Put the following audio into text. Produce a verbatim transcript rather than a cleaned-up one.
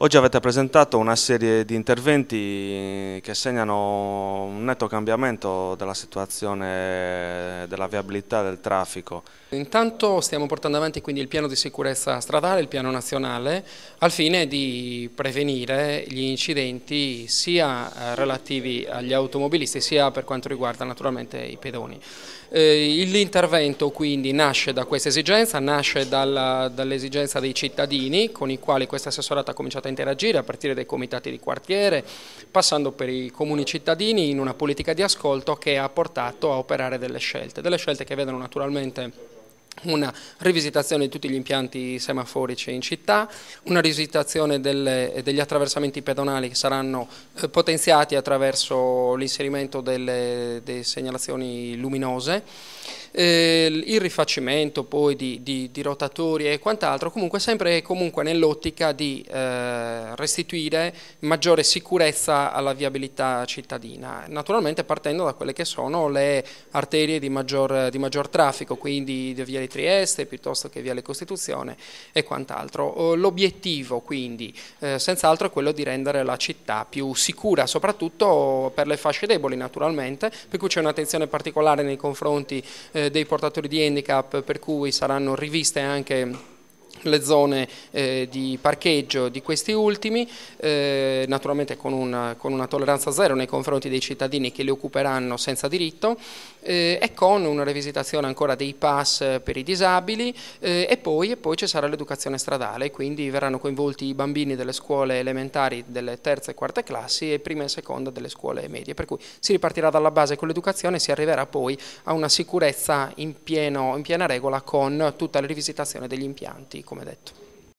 Oggi avete presentato una serie di interventi che segnano un netto cambiamento della situazione della viabilità del traffico. Intanto stiamo portando avanti quindi il piano di sicurezza stradale, il piano nazionale, al fine di prevenire gli incidenti sia relativi agli automobilisti sia per quanto riguarda naturalmente i pedoni. Eh, l'intervento quindi nasce da questa esigenza, nasce dall'esigenza dei cittadini con i quali questo assessorato ha cominciato a interagire a partire dai comitati di quartiere, passando per i comuni cittadini in una politica di ascolto che ha portato a operare delle scelte, delle scelte che vedono naturalmente una rivisitazione di tutti gli impianti semaforici in città, una rivisitazione delle, degli attraversamenti pedonali che saranno eh, potenziati attraverso l'inserimento delle, delle segnalazioni luminose, eh, il rifacimento poi di, di, di rotatori e quant'altro, comunque sempre e comunque nell'ottica di eh, restituire maggiore sicurezza alla viabilità cittadina, naturalmente partendo da quelle che sono le arterie di maggior, di maggior traffico, quindi via di Trieste piuttosto che Viale Costituzione e quant'altro. L'obiettivo quindi eh, senz'altro è quello di rendere la città più sicura, soprattutto per le fasce deboli naturalmente, per cui c'è un'attenzione particolare nei confronti eh, dei portatori di handicap, per cui saranno riviste anche le zone eh, di parcheggio di questi ultimi, eh, naturalmente con una, con una tolleranza zero nei confronti dei cittadini che li occuperanno senza diritto, eh, e con una rivisitazione ancora dei pass per i disabili, eh, e, poi, e poi ci sarà l'educazione stradale, quindi verranno coinvolti i bambini delle scuole elementari delle terze e quarte classi e prima e seconda delle scuole medie, per cui si ripartirà dalla base con l'educazione e si arriverà poi a una sicurezza in, pieno, in piena regola con tutta la rivisitazione degli impianti, come detto.